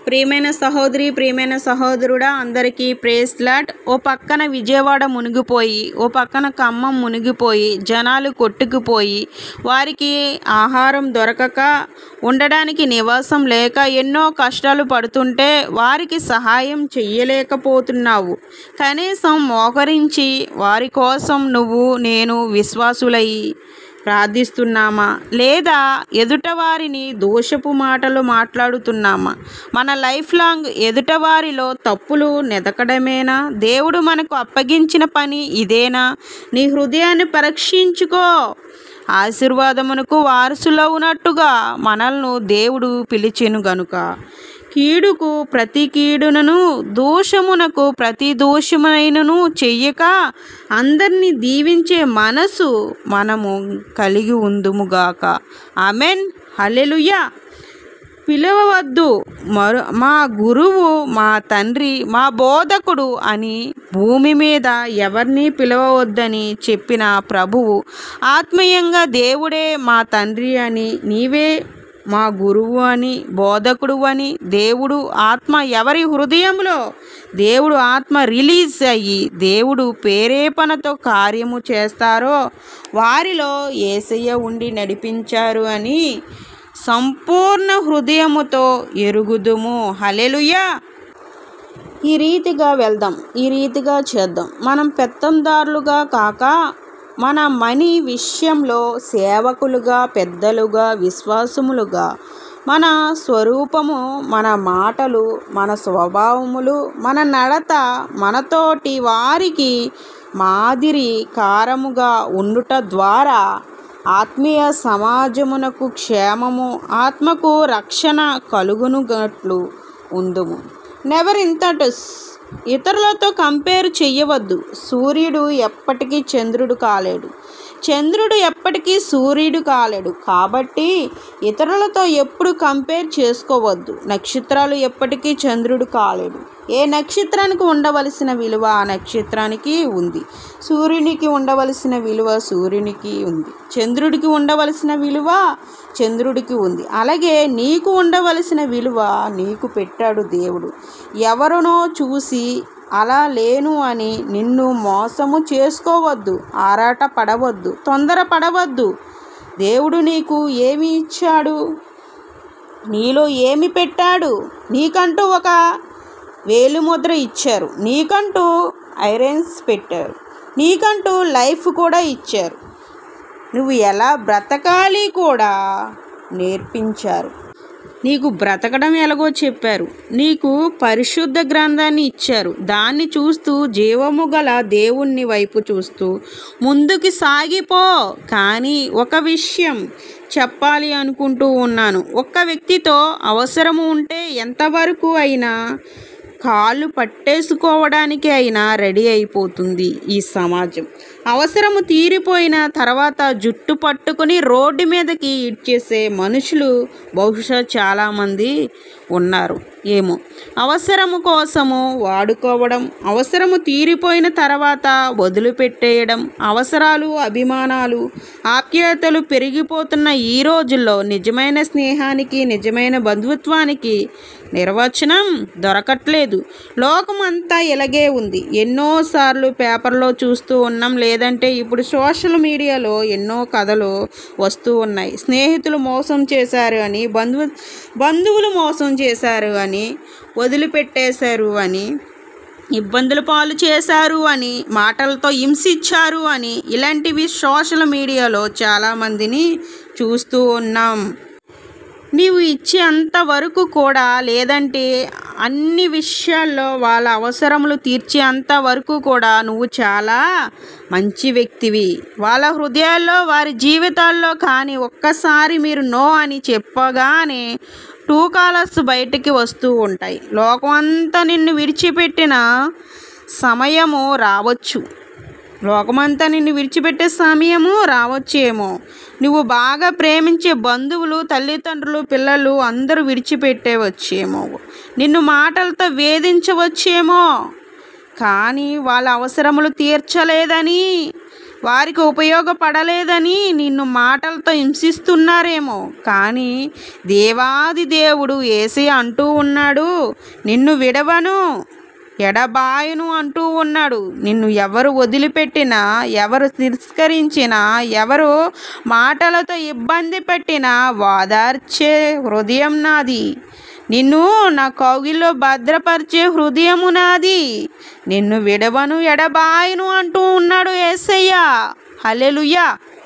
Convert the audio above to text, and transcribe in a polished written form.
ప్రియమైన సహోదరి, ప్రియమైన సహోదరుడా, అందరికీ ప్రేజ్ లార్డ్. ఓ పక్కన విజయవాడ మునిగిపోయి, ఓ పక్కన ఖమ్మం మునిగిపోయి, జనాలు కొట్టుకుపోయి, వారికి ఆహారం దొరకక, ఉండడానికి నివాసం లేక ఎన్నో కష్టాలు పడుతుంటే వారికి సహాయం చెయ్యలేకపోతున్నావు. కనీసం మోకరించి వారి కోసం నువ్వు నేను విశ్వాసులయ్యి ప్రార్థిస్తున్నామా? లేదా ఎదుటవారిని దోషపు మాటలు మాట్లాడుతున్నామా? మన లైఫ్ లాంగ్ ఎదుటవారిలో తప్పులు నెదకడమేనా? దేవుడు మనకు అప్పగించిన పని ఇదేనా? నీ హృదయాన్ని పరీక్షించుకో. ఆశీర్వాదమునకు వారసులవునట్టుగా మనల్ని దేవుడు పిలిచెను గనుక కీడుకు ప్రతి కీడునను, దోషమునకు ప్రతి దోషమునైనను చెయ్యక అందరినీ దీవించే మనసు మనము కలిగి ఉందుముగాక. ఆమెన్. హల్లెలూయా. పిలవవద్దు మా గురువు, మా తండ్రి, మా బోధకుడు అని భూమి మీద ఎవరిని పిలవవద్దని చెప్పిన ప్రభువు ఆత్మీయంగా దేవుడే మా తండ్రి అని, నీవే మా గురువు అని, బోధకుడు అని దేవుడు ఆత్మ ఎవరి హృదయంలో దేవుడు ఆత్మ రిలీజ్ అయ్యి దేవుడు ప్రేరేపణతో కార్యము చేస్తారో వారిలో యేసయ్య ఉండి నడిపించారు అని సంపూర్ణ హృదయముతో ఎరుగుదుము. హల్లెలూయా. ఈ రీతిగా వెళ్దాం, ఈ రీతిగా చేద్దాం. మనం పెత్తందారులుగా కాక మన మనీ విషయంలో సేవకులుగా, పెద్దలుగా, విశ్వాసములుగా మన స్వరూపము, మన మాటలు, మన స్వభావములు, మన నడత మనతోటి వారికి మాదిరి కారముగా ఉండుట ద్వారా ఆత్మీయ సమాజమునకు క్షేమము, ఆత్మకు రక్షణ కలుగునుగట్లు ఉందుము. నెవర్ ఇంతటస్ ఇతరులతో కంపేర్ చెయ్యవద్దు. సూర్యుడు ఎప్పటికీ చంద్రుడు కాలేడు, చంద్రుడు ఎప్పటికీ సూర్యుడు కాలేడు. కాబట్టి ఇతరులతో ఎప్పుడు కంపేర్ చేసుకోవద్దు. నక్షత్రాలు ఎప్పటికీ చంద్రుడు కాలేడు. ఏ నక్షత్రానికి ఉండవలసిన విలువ ఆ నక్షత్రానికి ఉంది. సూర్యునికి ఉండవలసిన విలువ సూర్యునికి ఉంది. చంద్రుడికి ఉండవలసిన విలువ చంద్రుడికి ఉంది. అలాగే నీకు ఉండవలసిన విలువ నీకు పెట్టాడు దేవుడు. ఎవరినో చూసి అలా లేను అని నిన్ను మోసము చేసుకోవద్దు. ఆరాట పడవద్దు, తొందర పడవద్దు. దేవుడు నీకు ఏమి ఇచ్చాడు? నీలో ఏమి పెట్టాడు? నీకంటూ ఒక వేలిముద్ర ఇచ్చారు, నీకంటూ ఐరన్స్ పెట్టారు, నీకంటూ లైఫ్ కూడా ఇచ్చారు. నువ్వు ఎలా బ్రతకాలి కూడా నేర్పించారు. నీకు బ్రతకడం ఎలాగో చెప్పారు. నీకు పరిశుద్ధ గ్రంథాన్ని ఇచ్చారు. దాన్ని చూస్తూ జీవము గల దేవుణ్ణి వైపు చూస్తూ ముందుకు సాగిపో. కానీ ఒక విషయం చెప్పాలి అనుకుంటూ ఉన్నాను. ఒక్క వ్యక్తితో అవసరము ఉంటే ఎంతవరకు అయినా కాళ్ళు పట్టేసుకోవడానికి అయినా రెడీ అయిపోతుంది ఈ సమాజం. అవసరము తీరిపోయిన తర్వాత జుట్టు పట్టుకుని రోడ్డు మీదకి ఇడ్చేసే మనుషులు బహుశా చాలామంది ఉన్నారు ఏమో. అవసరము కోసము వాడుకోవడం, అవసరము తీరిపోయిన తర్వాత వదిలిపెట్టేయడం, అవసరాలు, అభిమానాలు, ఆప్యాయతలు పెరిగిపోతున్న ఈ రోజుల్లో నిజమైన స్నేహానికి, నిజమైన బంధుత్వానికి నిర్వచనం దొరకట్లేదు. లోకమంతా ఇలాగే ఉంది. ఎన్నోసార్లు పేపర్లో చూస్తూ ఉన్నాం, లేదంటే ఇప్పుడు సోషల్ మీడియాలో ఎన్నో కథలు వస్తూ ఉన్నాయి. స్నేహితులు మోసం చేశారు అని, బంధువులు మోసం చేశారు అని, వదిలిపెట్టేశారు అని, ఇబ్బందుల పాలు చేశారు అని, మాటలతో హింసించారు అని, ఇలాంటివి సోషల్ మీడియాలో చాలామందిని చూస్తూ ఉన్నాం. నీవు ఇచ్చేంత వరకు కూడా, లేదంటే అన్ని విషయాల్లో వాళ్ళ అవసరములు తీర్చేంత వరకు కూడా నువ్వు చాలా మంచి వ్యక్తివి. వాళ్ళ హృదయాల్లో, వారి జీవితాల్లో కానీ ఒక్కసారి మీరు నో అని చెప్పగానే టూ కాలర్స్ బయటికి వస్తూ ఉంటాయి. లోకం అంతా నిన్ను విడిచిపెట్టిన సమయము రావచ్చు. లోకమంతా నిన్ను విడిచిపెట్టే సమయము రావచ్చేమో. నువ్వు బాగా ప్రేమించే బంధువులు, తల్లిదండ్రులు, పిల్లలు అందరూ విడిచిపెట్టేవచ్చేమో. నిన్ను మాటలతో వేధించవచ్చేమో. కానీ వాళ్ళ అవసరములు తీర్చలేదని వారికి ఉపయోగపడలేదని నిన్ను మాటలతో హింసిస్తున్నారేమో, కానీ దేవాది దేవుడు యేసయ్య అంటూ ఉన్నాడు, నిన్ను విడవను ఎడబాయును అంటూ ఉన్నాడు. నిన్ను ఎవరు వదిలిపెట్టినా, ఎవరు తిరస్కరించినా, ఎవరు మాటలతో ఇబ్బంది పెట్టినా ఓదార్చే హృదయం నాది. నిన్ను నా కౌగిల్లో భద్రపరిచే హృదయము నాది. నిన్ను విడవను ఎడబాయును అంటూ ఉన్నాడు యేసయ్య. హల్లెలూయా.